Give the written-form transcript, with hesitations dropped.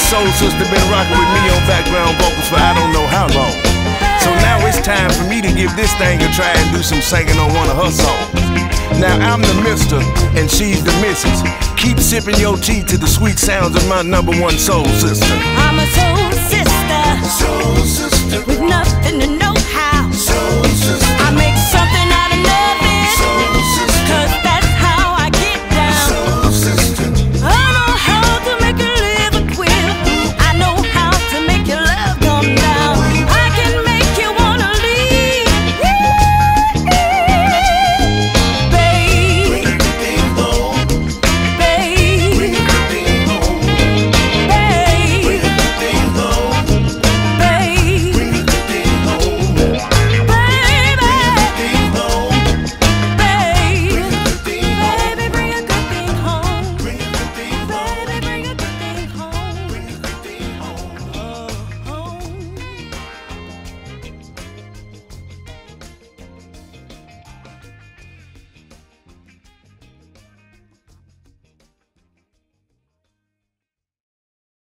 soul sister been rocking with me on background vocals for I don't know how long. So now it's time for me to give this thing a try and do some singing on one of her songs. Now I'm the mister and she's the missus. Keep sipping your tea to the sweet sounds of my #1 soul sister. I'm a soul sister, Soul sister, with nothing to know how. soul sister. I